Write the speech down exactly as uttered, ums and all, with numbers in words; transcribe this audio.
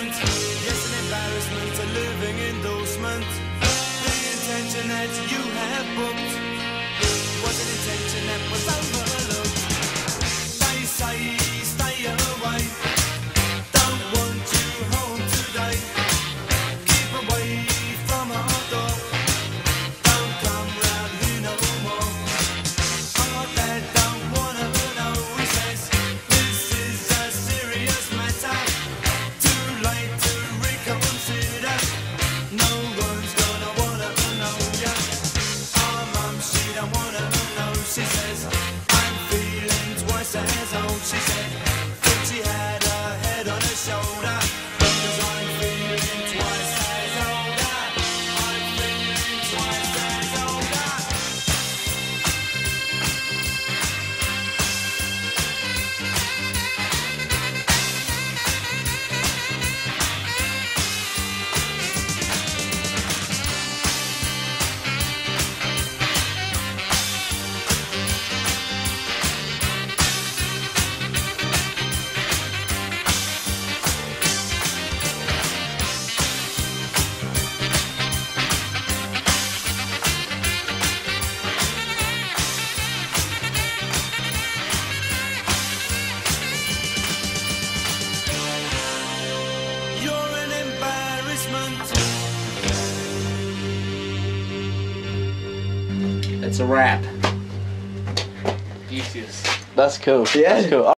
embarrassment. Yes, an embarrassment, a living endorsement. The intention that you have booked was an intention that was overlooked. They say stay away, don't want you home today. Keep away from our door, don't come round here no more. Our dad don't wanna know, he says this is a serious matter. Too late to reconsider, no one's gonna wanna know ya. Our mum, she don't wanna know, she says I'm feeling twice as old. She said that she had her head on her shoulder, 'cause I'm feeling twice as older. I'm feeling twice as older. You're an embarrassment. It's a wrap. Useless. That's cool. Yeah. That's cool.